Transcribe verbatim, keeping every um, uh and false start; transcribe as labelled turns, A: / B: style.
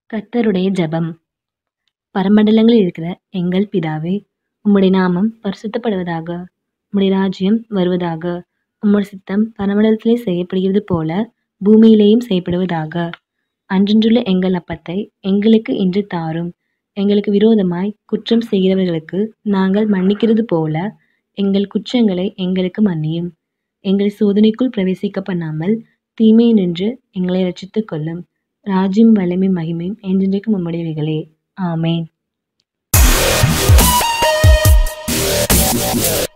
A: கர்த்தருடைய ஜெபம். பரமண்டலங்களில் இருக்கிற எங்கள் பிதாவே, உம்முடைய நாமம் பரிசுத்தப்படுவதாக. உம்முடைய ராஜ்யம் வருவதாக. உம்முடைய சித்தம் பரமண்டலத்திலே செய்யப்படுகிறது போல பூமியிலேயும் செய்யப்படுவதாக. அன்றன்றுள்ள எங்கள் அப்பத்தை எங்களுக்கு இன்று தாரும். எங்களுக்கு விரோதமாய் குற்றம் செய்கிறவர்களுக்கு நாங்கள் மன்னிக்கிறது போல எங்கள் குற்றங்களை எங்களுக்கு மன்னியும். எங்களை சோதனைக்குள் பிரவேசிக்க பண்ணாமல் தீமையினின்று எங்களை ரட்சித்துக் கொள்ளும். ராஜ்யம், வல்லமை, மகிமையும் என்றென்றைக்கும் உம்முடையவைகளே. ஆமென்.